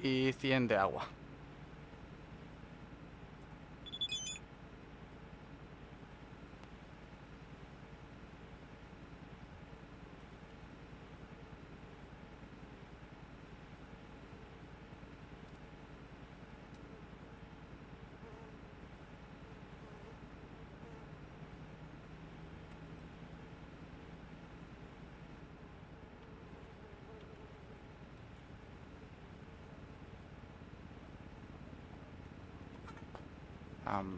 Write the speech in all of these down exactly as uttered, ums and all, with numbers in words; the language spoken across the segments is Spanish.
y cien de agua. Um,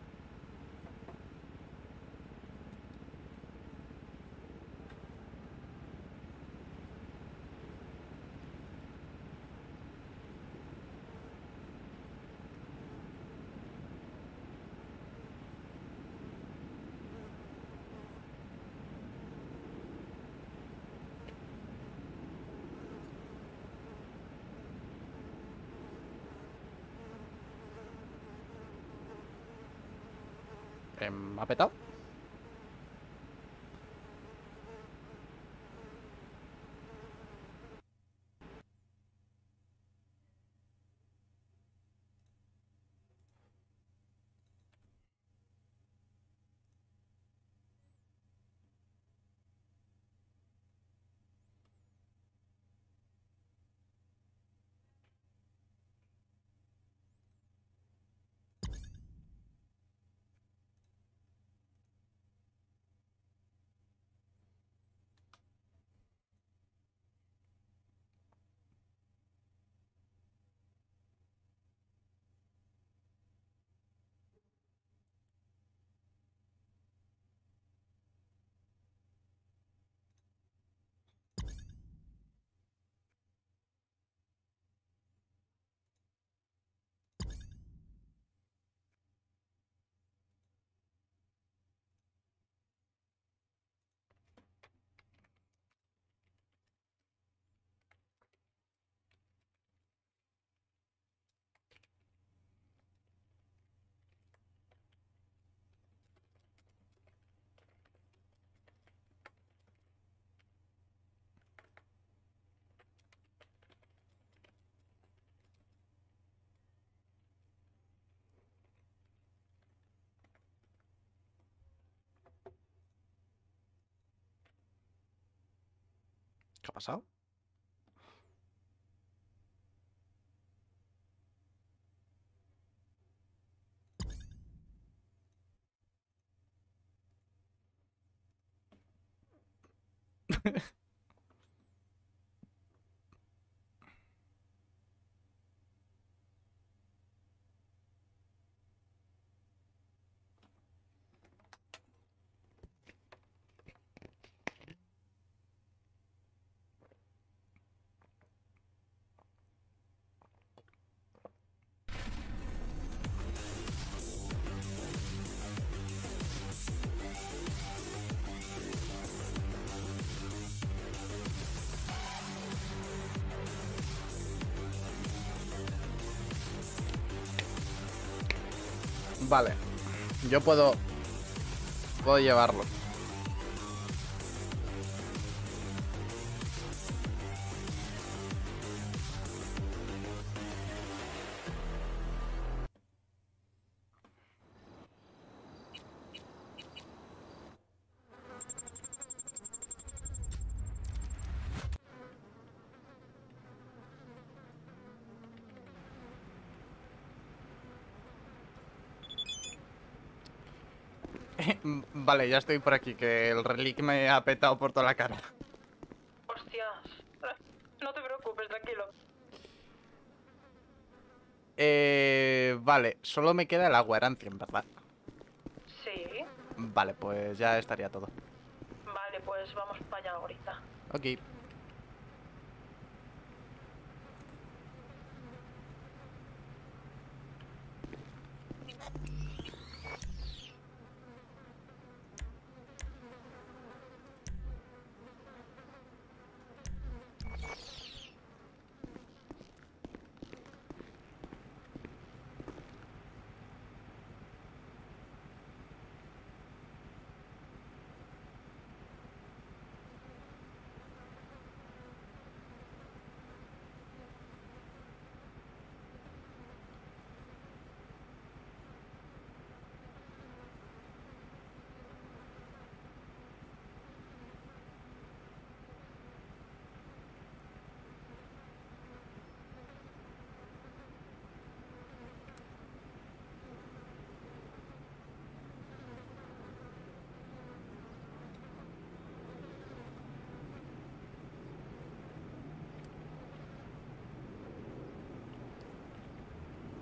eh, ¿Me ha petado? ¿Qué ha pasado? Vale. Yo puedo... Puedo llevarlo. Vale, ya estoy por aquí, que el relic me ha petado por toda la cara. Hostias. No te preocupes, tranquilo. Eh... Vale, solo me queda el agua, eran cien, ¿verdad? Sí. Vale, pues ya estaría todo. Vale, pues vamos para allá ahorita. Ok.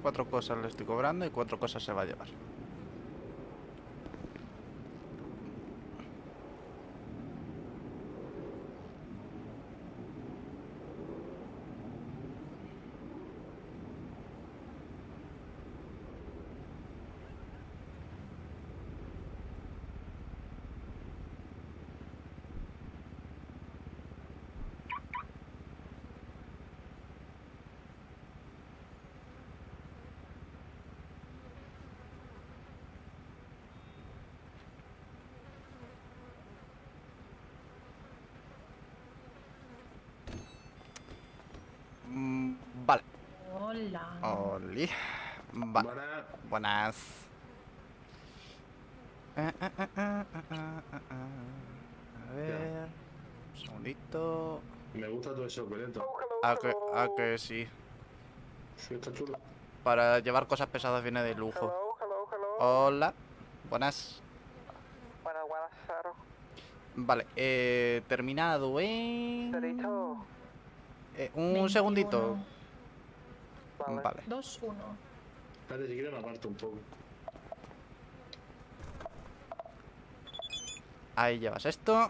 Cuatro cosas le estoy cobrando y cuatro cosas se va a llevar. Mm, vale. Hola. Oli. Vale. Buena. Buenas. Ah, ah, ah, ah, ah, ah, ah, ah. A ver. Un segundito. Me gusta todo eso, Coleto. A que, a que sí. Sí, está chulo. Para llevar cosas pesadas viene de lujo. Hello, hello, hello. Hola. Buenas. Buenas, buenas, Saro. Vale, eh, terminado en... Cerito. Eh, un veintiuno. segundito. Vale. Vale. dos uno. Espérate, si quieres me aparto un poco. Ahí llevas esto.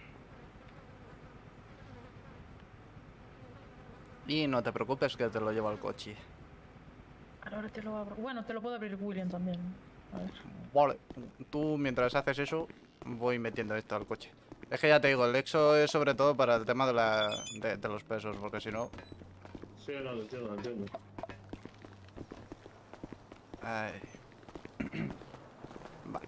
Y no te preocupes que te lo llevo al coche. Ahora te lo abro. Bueno, te lo puedo abrir William también. A ver. Vale, tú mientras haces eso, voy metiendo esto al coche. Es que ya te digo, el Exo es sobre todo para el tema de, la, de, de los pesos, porque si no... Sí, no, lo entiendo, lo entiendo. Ay. Vale.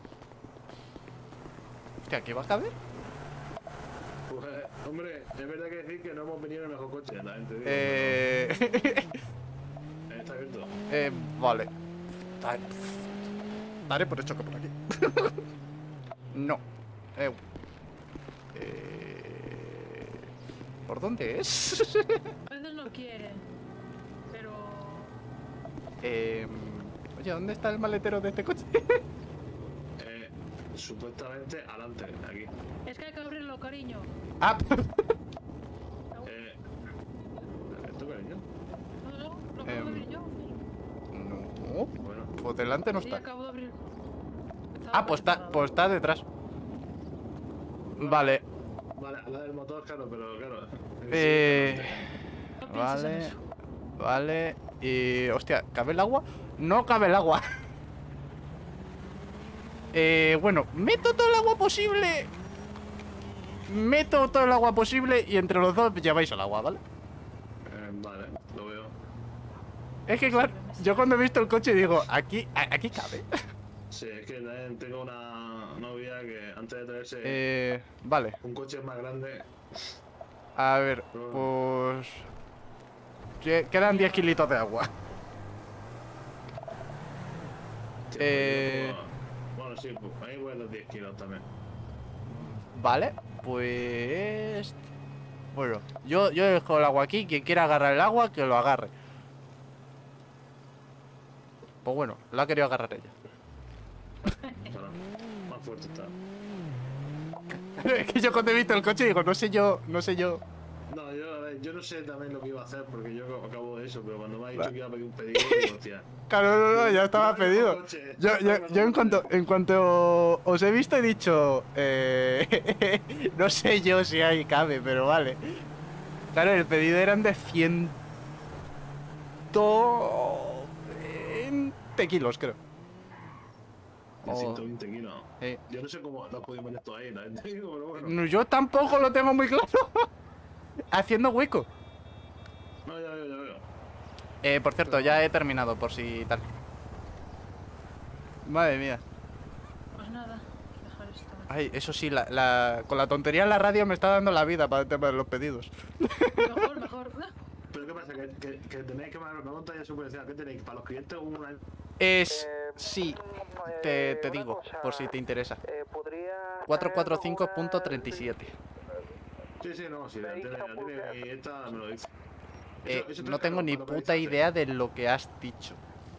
Hostia, ¿aquí va a caber? Pues, hombre, es verdad que decir que no hemos venido en el mejor coche, la gente. Digo, Eh... pero está abierto. eh vale. Daré, daré por hecho que por aquí. No. Eh... Eh... ¿Por dónde es? A veces no quiere. Pero. eh... Oye, ¿dónde está el maletero de este coche? Eh, supuestamente adelante, aquí. Es que hay que abrirlo, cariño. Ah, Eh, ¿esto cariño? No, no, lo acabo de Em, abrir yo. no. Bueno, Pues delante no Sí, está. acabo de abrir. Estaba Ah, pues está, cerrado. pues está detrás. Vale. vale, la del motor, claro, pero claro. Eh... No pienses en Vale. eso. Vale. Y... Hostia, ¿cabe el agua? No cabe el agua. Eh, bueno, meto todo el agua posible. Meto todo el agua posible y entre los dos lleváis el agua, ¿vale? Eh, vale, lo veo. Es que claro, yo cuando he visto el coche digo, aquí, a- aquí cabe. Sí, es que también tengo una novia que antes de traerse Eh, vale. un coche más grande. A ver, pues... que- Quedan diez kilitos de agua. Tío, Eh. pues yo como- Bueno, sí, pues ahí voy a los diez kilos también. Vale, pues... Bueno, yo, yo dejo el agua aquí. Quien quiera agarrar el agua, que lo agarre. Pues bueno, lo ha querido agarrar ella. Claro, más fuerte está. Es que yo cuando he visto el coche digo, no sé yo, no sé yo. No, yo, a ver, yo no sé también lo que iba a hacer porque yo acabo de eso, pero cuando me ha dicho que iba a pedir un pedido, digo, hostia. Claro, no, no, ya estaba no, no, pedido. coche, Yo, no, yo, no, yo en no, cuanto, en cuanto os he visto he dicho, eh, no sé yo si ahí cabe, pero vale. Claro, el pedido eran de ciento veinte kilos, creo. De Oh, ciento veinte kilos. eh. Yo no sé cómo lo has podido poner esto ahí, la gente digo, pero bueno. No, yo tampoco lo tengo muy claro. Haciendo hueco. No, ya veo, ya veo. Eh, por cierto, ya he terminado, por si tal. Madre mía. Pues nada, dejar esto. Ay, eso sí, la, la- con la tontería en la radio me está dando la vida para el tema de los pedidos. Mejor, mejor. Pero ¿qué pasa? Que, que, que tenéis que mandar una montaña subvención. ¿Qué tenéis? Para los clientes una... Es... Eh, Sí, mm, te, eh, te una digo, cosa, por si te interesa. Eh, podría. cuatrocientos cuarenta y cinco punto treinta y siete. Sí, sí, no, sí, la tiene, la tiene y esta me lo dice. Eh, Eso- eso no trae tengo ni para puta localizarte. idea de lo que has dicho.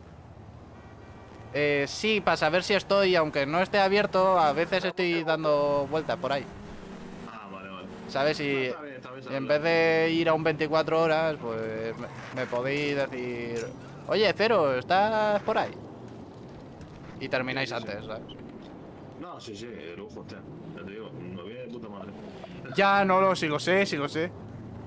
Eh, sí, para saber si estoy, aunque no esté abierto, a veces estoy dando vueltas por ahí. Ah, vale, vale. ¿Sabes? No, Y está bien, está bien en saberlo. vez de ir a un veinticuatro horas, pues me, me podéis decir, Oye, Cero, ¿estás por ahí? Y termináis Sí, sí, sí. antes, ¿sabes? No, sí, sí, de lujo, hostia. Ya te digo, me viene de puta madre. Ya, no, no, sí lo sé, sí lo sé.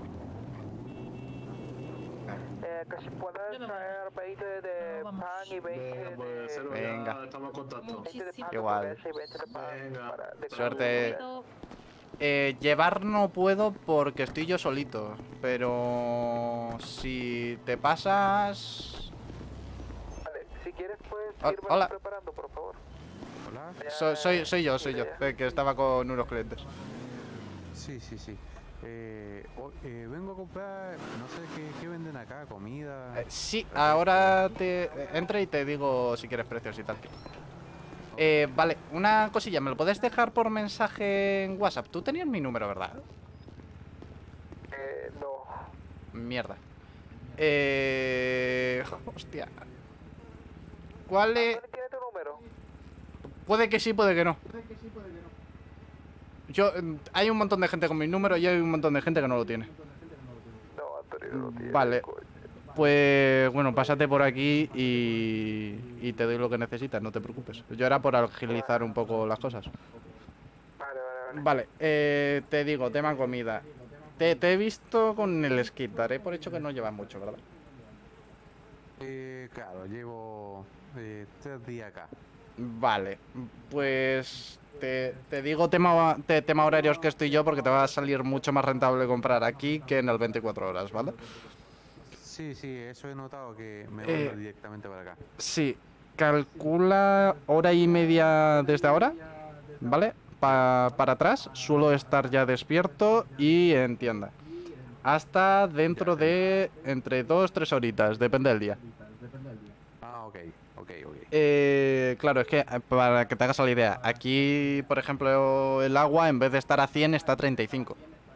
Eh, que si puedes Yo me voy. traer veinte de No, vamos. pan y veinte Venga, pues de... Cero, Venga. ya estamos en contacto. veinte de pan de Igual. hamburguesa y veinte de pan Venga. para- de Suerte. carne. Eh, llevar no puedo porque estoy yo solito. Pero si te pasas... Vale, si quieres puedes Ah, irme hola. preparando, por favor. Hola. Ya, So- soy, soy yo, soy yo, idea. eh, que estaba con unos clientes. Sí, sí, sí. Eh, o- eh, vengo a comprar, no sé qué, qué venden acá, comida. Eh, sí, ahora te eh, entra y te digo si quieres precios y tal. Eh, vale, una cosilla, ¿me lo puedes dejar por mensaje en WhatsApp? Tú tenías mi número, ¿verdad? Eh, no. Mierda. Eh... Hostia. ¿Cuál es...? ¿Dónde tiene tu número? Puede que sí, puede que no. Yo... eh, Hay un montón de gente con mi número y hay un montón de gente que no lo tiene. No, Antonio no tiene. Vale. coño. Pues bueno, pásate por aquí y, y te doy lo que necesitas, no te preocupes. Yo era por agilizar un poco las cosas. Vale, vale, vale. Vale, eh, te digo, tema comida. Te, te he visto con el skit, daré por hecho que no llevas mucho, ¿verdad? Eh, claro, llevo eh, tres días acá. Vale, pues te, te digo tema, te- tema horarios que estoy yo porque te va a salir mucho más rentable comprar aquí que en el veinticuatro horas, ¿vale? Sí, sí, eso he notado que me Eh, voy directamente para acá. Sí, calcula hora y media desde ahora, ¿vale? Pa- para atrás, suelo estar ya despierto y en tienda. Hasta dentro de entre dos, tres horitas, depende del día. Ah, ok, ok, ok. Eh, claro, es que eh, para que te hagas la idea, aquí, por ejemplo, el agua en vez de estar a cien está a treinta y cinco.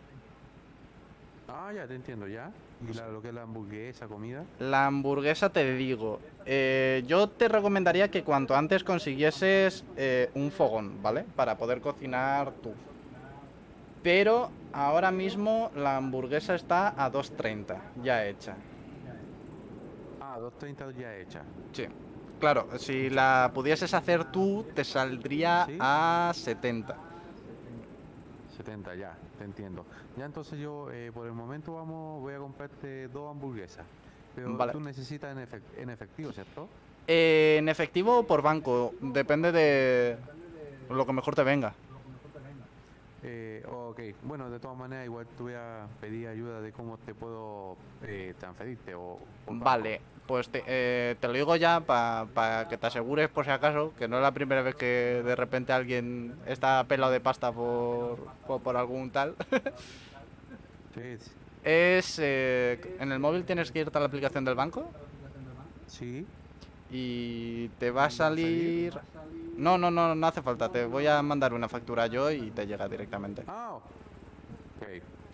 Ah, ya te entiendo, ya. Y la- lo que es la hamburguesa, comida. La hamburguesa te digo, eh, yo te recomendaría que cuanto antes consiguieses eh, un fogón, ¿vale? Para poder cocinar tú. Pero ahora mismo la hamburguesa está a dos treinta, ya hecha. Ah, dos treinta ya hecha. Sí. Claro, si la pudieses hacer tú, te saldría ¿Sí? a setenta. setenta ya, te entiendo. Ya entonces yo, eh, por el momento vamos, voy a comprarte dos hamburguesas. Pero Vale. tú necesitas en, efec- en efectivo, ¿cierto? Eh, en efectivo o por banco, depende de lo que mejor te venga. Eh, ok, bueno, de todas maneras igual te voy a pedir ayuda de cómo te puedo eh, transferirte o... por banco. Vale, pues te, eh, te lo digo ya para que te asegures por si acaso, que no es la primera vez que de repente alguien está pelado de pasta por, por, por algún tal. Sí, sí. Es, eh, en el móvil tienes que irte a la aplicación del banco Sí, y te va a salir... No, no, no, no hace falta, te voy a mandar una factura yo y te llega directamente. ah, ok.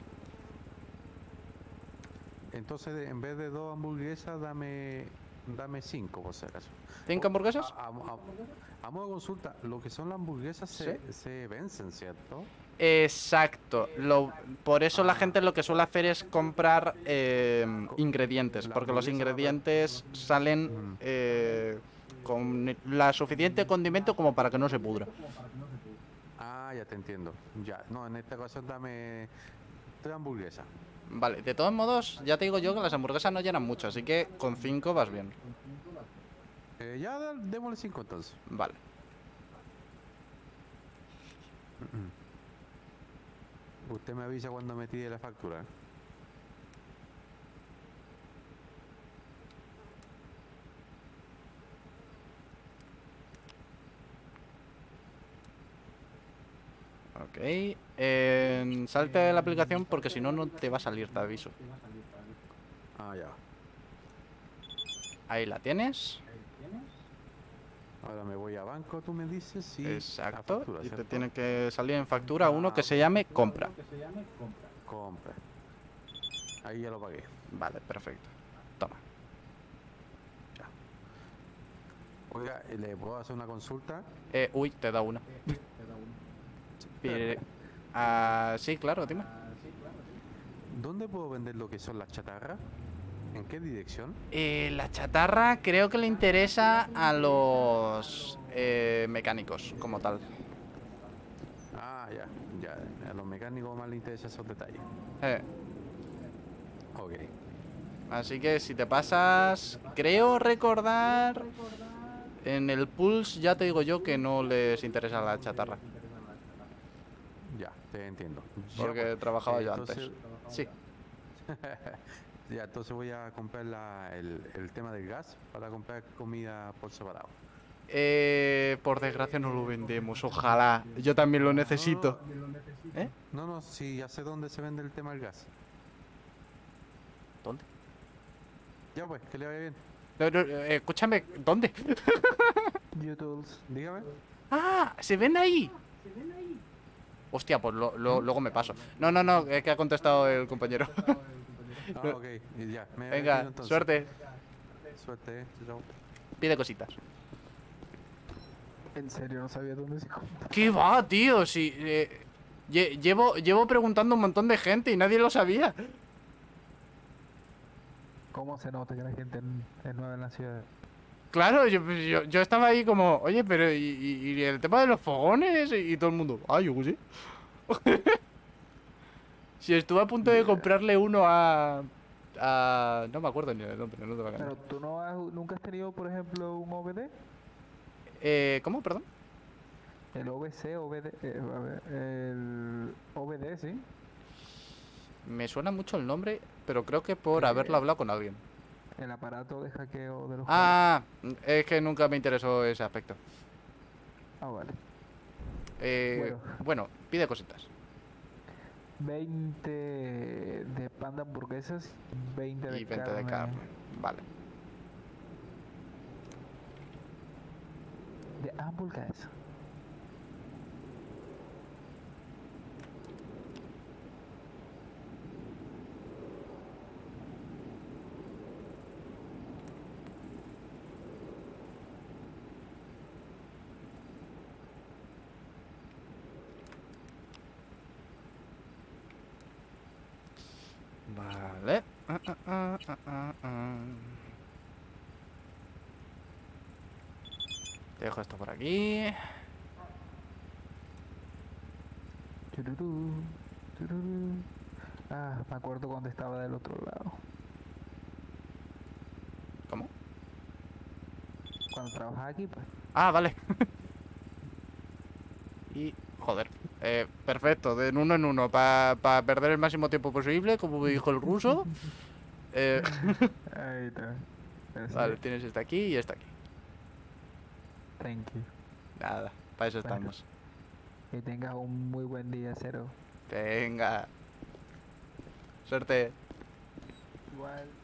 Entonces de- en vez de dos hamburguesas dame, dame cinco por si acaso. ¿Cinco hamburguesas? A, a- a- a modo de consulta, lo que son las hamburguesas se, se vencen, ¿cierto? Exacto. Lo, por eso la gente lo que suele hacer es comprar eh, ingredientes, La porque los hamburguesa va a- ingredientes salen Ujú. eh, con la suficiente condimento como para que no se pudra. Ah, ya te entiendo. Ya, no, en esta ocasión dame tres hamburguesas. Vale, de todos modos, ya te digo yo que las hamburguesas no llenan mucho, así que con cinco vas bien. Eh, ya da- démosle cinco entonces. Vale. Usted me avisa cuando me tire la factura. Ok. Eh, salte de la aplicación porque si no, no te va a salir, te aviso. Ah, ya. Ahí la tienes. Ahora me voy a banco, tú me dices, sí. la Exacto. factura, Y te ¿cierto? tiene que salir en factura uno que se llame compra. Compra. Ahí ya lo pagué. Vale, perfecto. Toma. Oiga, ¿le puedo hacer una consulta? Eh, uy, te da una. Pide- Ah, sí, claro, dime. ¿Dónde puedo vender lo que son las chatarras? ¿En qué dirección? Eh, la chatarra creo que le interesa a los eh, mecánicos, como tal. Ah, ya, ya. A los mecánicos más les interesan esos detalles. Eh, Ok. así que si te pasas, creo recordar... En el Pulse ya te digo yo que no les interesa la chatarra. Ya, te entiendo. Ya, Porque pues, trabajaba eh, yo entonces- antes. Sí. Ya, entonces voy a comprar la- el, el tema del gas para comprar comida por separado. Eh, por desgracia no lo vendemos, ojalá. Yo también lo necesito. ¿Eh? No, no, sí, ya sé dónde se vende el tema del gas. ¿Dónde? Ya pues, que le vaya bien. No, no, eh, escúchame, ¿dónde? YouTube. Dígame. Ah, se ven ahí. Hostia, pues lo- lo- luego me paso. No, no, no, es que ha contestado el compañero. Ah, ok, y ya. Me Venga, retiro entonces. suerte. Suerte, chao. Pide cositas. En serio, no sabía dónde se compra. ¿Qué va, tío? Si eh, lle- llevo, llevo preguntando a un montón de gente y nadie lo sabía. ¿Cómo se nota que la gente en- es nueva en la ciudad? Claro, yo, yo, yo estaba ahí como, oye, pero ¿y, y- y el tema de los fogones? Y, y todo el mundo, ah, yo qué sé. Si estuve a punto de comprarle uno a, a... No me acuerdo ni el nombre, no te va a Pero ganar. tú no has, nunca has tenido, por ejemplo, un O B D. Eh, ¿cómo? Perdón. El O B C, O B D, eh, a ver, el O B D, sí. Me suena mucho el nombre, pero creo que por Eh, haberlo hablado con alguien. El aparato de hackeo de los Ah, es que nunca me interesó ese aspecto. juegos. Ah, vale. Eh, Bueno. bueno, pide cositas. veinte de panda hamburguesas, veinte de Y veinte carne. de carne. Vale. De hamburguesa. Vale. Ah, ah, ah, ah, ah, ah. Te dejo esto por aquí. Chururú, chururú. Ah, me acuerdo cuando estaba del otro lado. ¿Cómo? Cuando trabajaba aquí, pues. Ah, vale. Y, joder. Eh, perfecto, de uno en uno, para perder el máximo tiempo posible, como me dijo el ruso. Eh, Ahí está. Así vale, es. tienes esta aquí y esta aquí. Thank you. Nada, para eso Bueno. estamos. Que tengas un muy buen día, Cero. Venga. Suerte. Igual.